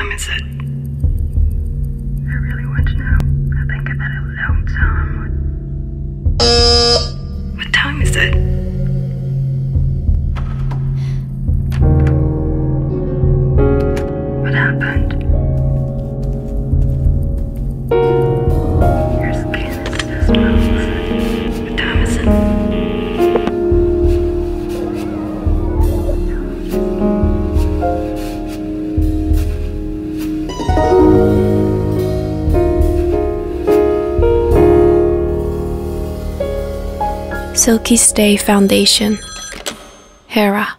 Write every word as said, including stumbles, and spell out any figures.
time is it? I really want to know. I think I've had a long time. What time is it? What happened? Your skin is so smooth. What time is it? Silky Stay Foundation. Hera.